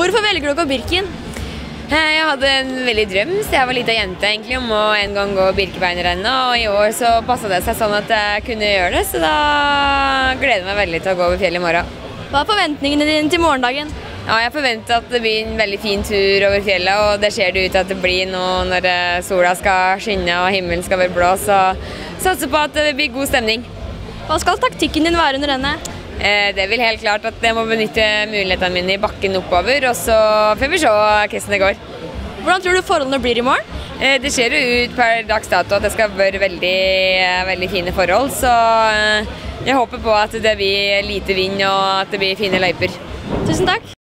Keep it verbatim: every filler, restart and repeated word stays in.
Hvorfor velger du å gå Birken? Jeg hadde en veldig drøm, så jeg var liten jente egentlig om å en gang gå Birkebeinerrennet, og i år så passet det seg sånn at jeg kunne gjøre det, så da gleder jeg meg veldig til å gå over fjellet i morgen. Hva er forventningene dine til morgendagen? Ja, jeg forventer at det blir en veldig fin tur over fjellet, og det ser det ut at det blir nå når sola skal skinne og himmelen skal være blå, så satser på at det blir god stemning. Hva skal taktikken din være under rennet? Det er vel helt klart at jeg må benytte mulighetene mine i bakken oppover, og så får vi se hvordan det går. Hvordan tror du forholdene blir i morgen? Det ser jo ut per dags dato at det skal være veldig, veldig fine forhold, så jeg håper på at det blir lite vind og at det blir fine løyper. Tusen takk.